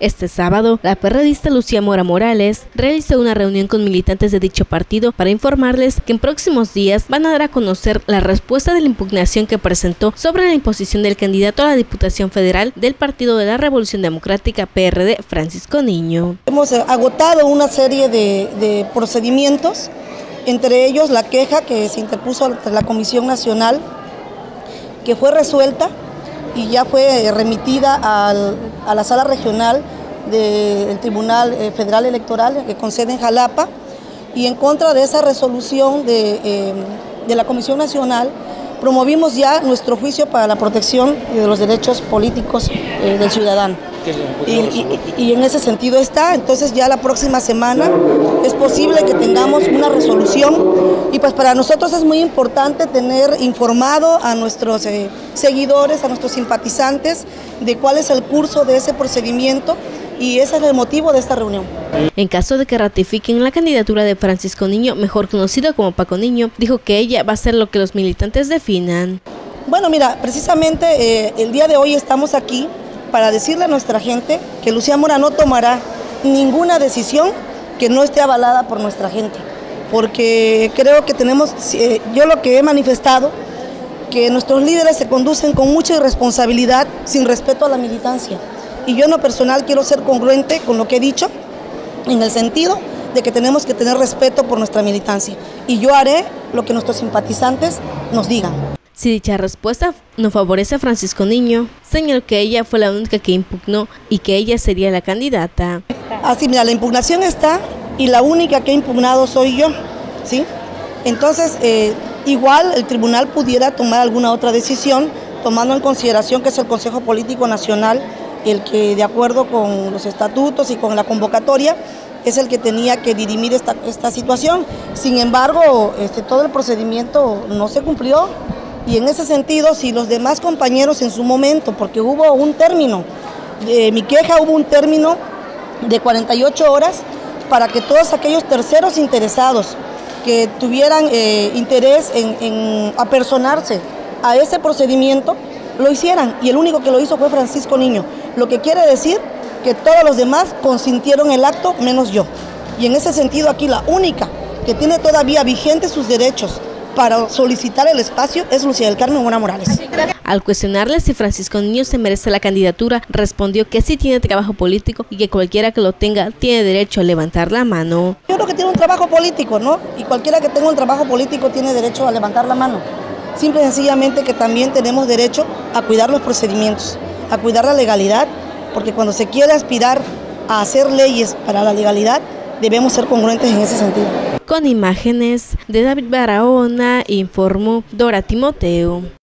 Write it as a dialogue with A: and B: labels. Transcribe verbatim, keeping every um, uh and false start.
A: Este sábado, la perredista Lucía Mora Morales realizó una reunión con militantes de dicho partido para informarles que en próximos días van a dar a conocer la respuesta de la impugnación que presentó sobre la imposición del candidato a la Diputación Federal del Partido de la Revolución Democrática P R D, Francisco Niño.
B: Hemos agotado una serie de, de procedimientos, entre ellos la queja que se interpuso ante la Comisión Nacional, que fue resuelta y ya fue remitida al, a la Sala Regional del Tribunal Federal Electoral que con sede en Jalapa, y en contra de esa resolución de, eh, de la Comisión Nacional promovimos ya nuestro juicio para la protección de los derechos políticos eh, del ciudadano. Y, y, y en ese sentido está, entonces ya la próxima semana es posible que tengamos una resolución, y pues para nosotros es muy importante tener informado a nuestros eh, seguidores, a nuestros simpatizantes de cuál es el curso de ese procedimiento, y ese es el motivo de esta reunión.
A: En caso de que ratifiquen la candidatura de Francisco Niño, mejor conocido como Paco Niño, dijo que ella va a hacer lo que los militantes definan.
B: Bueno, mira, precisamente eh, el día de hoy estamos aquí para decirle a nuestra gente que Lucía Mora no tomará ninguna decisión que no esté avalada por nuestra gente, porque creo que tenemos, eh, yo lo que he manifestado, que nuestros líderes se conducen con mucha irresponsabilidad, sin respeto a la militancia, y yo en lo personal quiero ser congruente con lo que he dicho, en el sentido de que tenemos que tener respeto por nuestra militancia, y yo haré lo que nuestros simpatizantes nos digan.
A: Si dicha respuesta no favorece a Francisco Niño, señaló que ella fue la única que impugnó y que ella sería la candidata.
B: Así, mira, la impugnación está y la única que ha impugnado soy yo, ¿sí? Entonces, eh, igual el tribunal pudiera tomar alguna otra decisión, tomando en consideración que es el Consejo Político Nacional el que, de acuerdo con los estatutos y con la convocatoria, es el que tenía que dirimir esta, esta situación. Sin embargo, este, todo el procedimiento no se cumplió. Y en ese sentido, si los demás compañeros en su momento, porque hubo un término, de mi queja hubo un término de cuarenta y ocho horas para que todos aquellos terceros interesados que tuvieran eh, interés en, en apersonarse a ese procedimiento, lo hicieran, y el único que lo hizo fue Francisco Niño, lo que quiere decir que todos los demás consintieron el acto, menos yo. Y en ese sentido aquí la única que tiene todavía vigentes sus derechos para solicitar el espacio es Lucía del Carmen Mora Morales.
A: Al cuestionarle si Francisco Niño se merece la candidatura, respondió que sí tiene trabajo político y que cualquiera que lo tenga tiene derecho a levantar la mano.
B: Yo creo que tiene un trabajo político, ¿no? Y cualquiera que tenga un trabajo político tiene derecho a levantar la mano. Simple y sencillamente que también tenemos derecho a cuidar los procedimientos, a cuidar la legalidad, porque cuando se quiere aspirar a hacer leyes para la legalidad, debemos ser congruentes en ese sentido.
A: Con imágenes de David Barahona, informó Dora Timoteo.